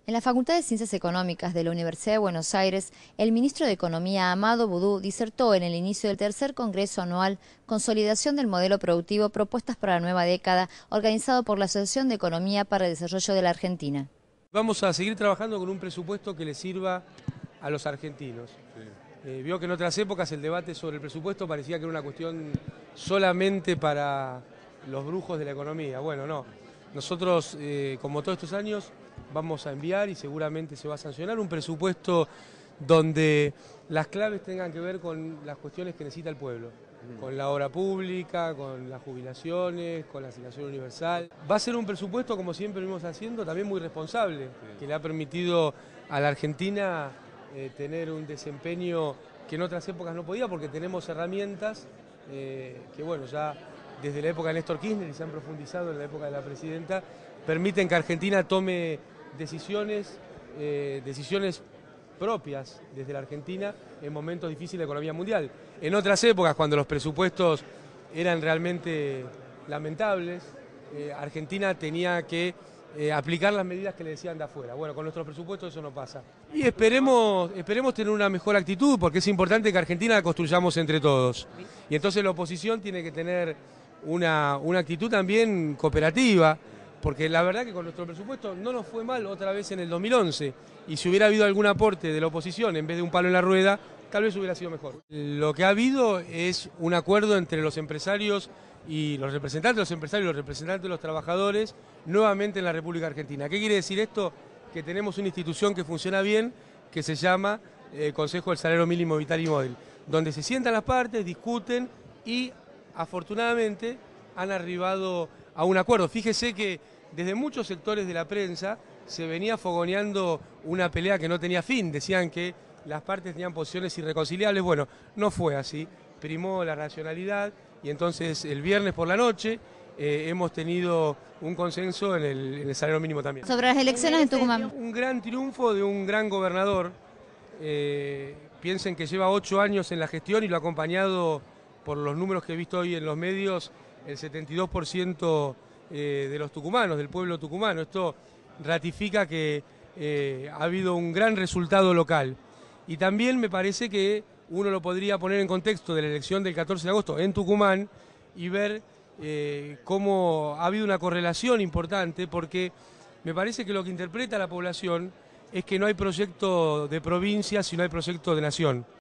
En la Facultad de Ciencias Económicas de la Universidad de Buenos Aires, el ministro de Economía, Amado Boudou, disertó en el inicio del tercer Congreso Anual Consolidación del Modelo Productivo, Propuestas para la Nueva Década, organizado por la Asociación de Economía para el Desarrollo de la Argentina. Vamos a seguir trabajando con un presupuesto que le sirva a los argentinos. Vio que en otras épocas el debate sobre el presupuesto parecía que era una cuestión solamente para los brujos de la economía. Bueno, no. Nosotros, como todos estos años, vamos a enviar y seguramente se va a sancionar un presupuesto donde las claves tengan que ver con las cuestiones que necesita el pueblo, con la obra pública, con las jubilaciones, con la asignación universal. Va a ser un presupuesto, como siempre lo venimos haciendo, también muy responsable, que le ha permitido a la Argentina tener un desempeño que en otras épocas no podía, porque tenemos herramientas que, bueno, ya desde la época de Néstor Kirchner y se han profundizado en la época de la presidenta, permiten que Argentina tome decisiones propias desde la Argentina en momentos difíciles de la economía mundial. En otras épocas, cuando los presupuestos eran realmente lamentables, Argentina tenía que aplicar las medidas que le decían de afuera. Bueno, con nuestros presupuestos eso no pasa. Y esperemos tener una mejor actitud, porque es importante que Argentina la construyamos entre todos. Y entonces la oposición tiene que tener una actitud también cooperativa, porque la verdad que con nuestro presupuesto no nos fue mal otra vez en el 2011, y si hubiera habido algún aporte de la oposición en vez de un palo en la rueda, tal vez hubiera sido mejor. Lo que ha habido es un acuerdo entre los empresarios y los representantes de los empresarios y los representantes de los trabajadores nuevamente en la República Argentina. ¿Qué quiere decir esto? Que tenemos una institución que funciona bien, que se llama Consejo del Salario Mínimo Vital y Móvil, donde se sientan las partes, discuten y afortunadamente han arribado a un acuerdo. Fíjese que desde muchos sectores de la prensa se venía fogoneando una pelea que no tenía fin. Decían que las partes tenían posiciones irreconciliables. Bueno, no fue así. Primó la racionalidad y entonces el viernes por la noche hemos tenido un consenso en el salario mínimo también. Sobre las elecciones en Tucumán. Un gran triunfo de un gran gobernador. Piensen que lleva 8 años en la gestión y lo ha acompañado, por los números que he visto hoy en los medios, el 72% de los tucumanos, del pueblo tucumano. Esto ratifica que ha habido un gran resultado local. Y también me parece que uno lo podría poner en contexto de la elección del 14 de agosto en Tucumán y ver cómo ha habido una correlación importante, porque me parece que lo que interpreta la población es que no hay proyecto de provincia, sino hay proyecto de nación.